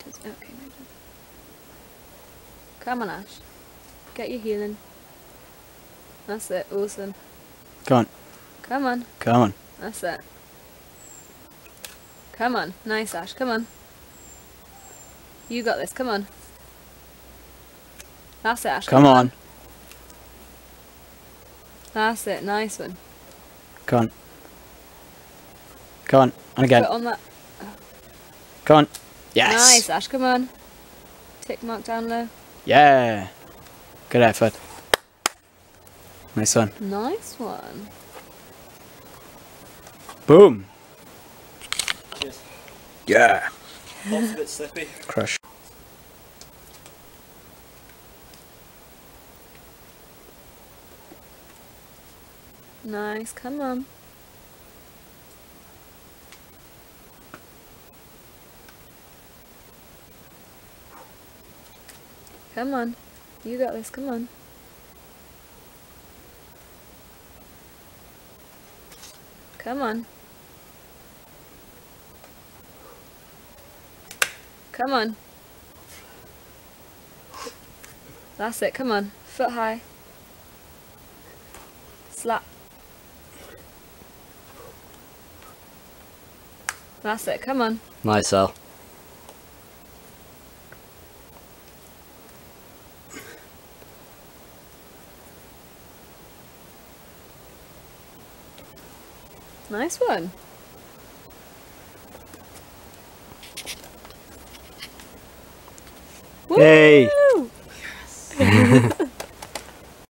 Okay, maybe. Come on, Ash. Get your healing. That's it. Awesome. Come on. Come on. Come on. That's it. Come on. Nice, Ash. Come on. You got this. Come on. That's it, Ash. Come on. That's it. Nice one. Come on. Come on. And again. Put on that. Come on. Yes. Nice, Ash. Come on. Tick mark down low. Yeah. Good effort. Nice one. Nice one. Boom. Cheers. Yeah. Bot's a bit slippy. Crush. Nice. Come on. Come on. You got this. Come on. Come on. Come on. That's it. Come on. Foot high. Slap. That's it. Come on. Myself. Nice one. Hey. Woo!